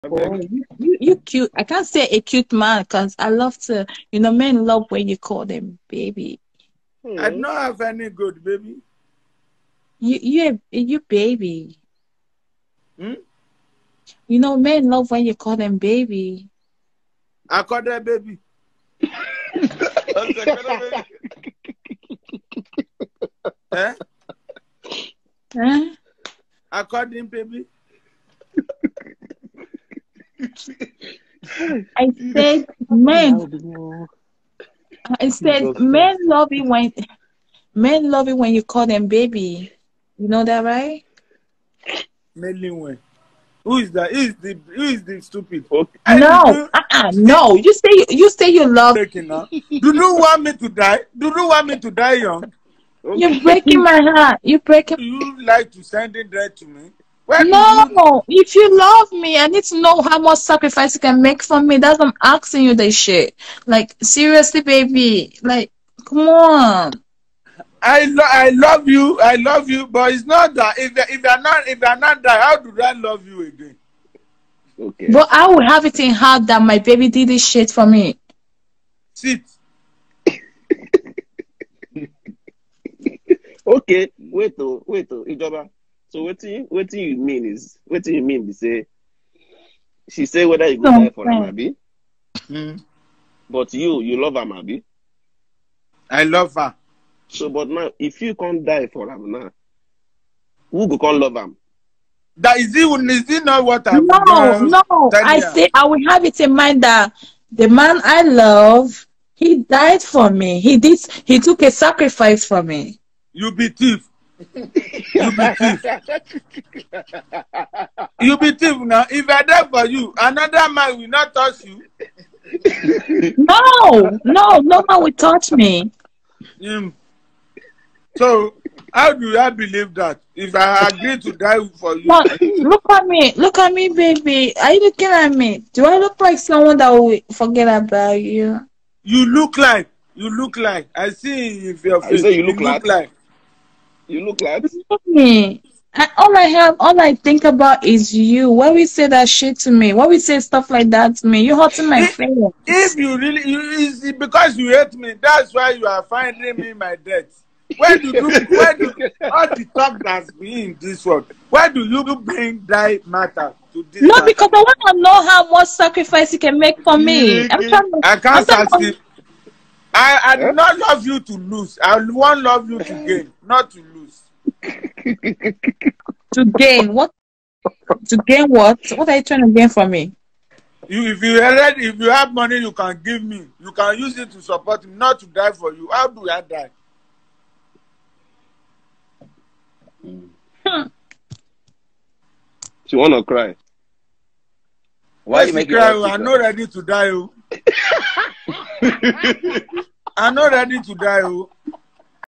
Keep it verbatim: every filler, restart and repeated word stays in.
Oh, you, you, you cute. I can't say a cute man because I love to, you know, men love when you call them baby. Hmm. I don't have any good baby. You, you, you baby. Hmm? You know, men love when you call them baby. I call them baby. Eh? Huh? I call him baby. I said men. I said men love it when men love it when you call them baby. You know that, right? Mainly when. Who is that? Who is the who is the stupid? Okay. No, uh-uh, no. You say you say you love. Do you want me to die? Do you want me to die young? Okay. You're breaking my heart. You're breaking. Do you like to send it there to me? Where no, you... if you love me, I need to know how much sacrifice you can make for me. That's why I'm asking you this shit. Like, seriously, baby. Like, come on. I lo I love you, I love you, but it's not that if if you're not if you're not that, how do I love you again? Okay. But I will have it in heart that my baby did this shit for me. Sit. Okay, wait oh, wait oh, Ijoba. So what do you what do you mean is what do you mean to say she say whether you go no, die for her, Abi? Hmm. But you you love her, Abi? I love her. So but now if you can't die for her now, who go can't love him? That is it is it not what I'm No, no. I you? say I will have it in mind that the man I love, he died for me. He did he took a sacrifice for me. You be thief. You be thief. You be thief now. If I die for you, another man will not touch you. No, no, no man will touch me. Mm. So how do I believe that? If I agree to die for you, no, look at me, look at me, baby. Are you looking at me? Do I look like someone that will forget about you? You look like, you look like. I see in your face. You say you look, you look like? like. You look like. Look at me. I, all I have, all I think about is you. When we say that shit to me, when we say stuff like that to me, you hurting my if, feelings. If you really, you, it's because you hate me, that's why you are finding me my death. Where do you, where do all the talk that's been in this world? Where do you bring that matter to this? No, matter? because I want to know how much sacrifice you can make for me. I'm trying to, I can't sacrifice. I I do not love you to lose. I want love you to gain, not to lose. To gain what? To gain what? What are you trying to gain from me? You, if you already, if you have money, you can give me. You can use it to support me, not to die for you. How do I die? Hmm. She wanna cry. Why you make cry? I'm not ready to die. I'm not ready to die.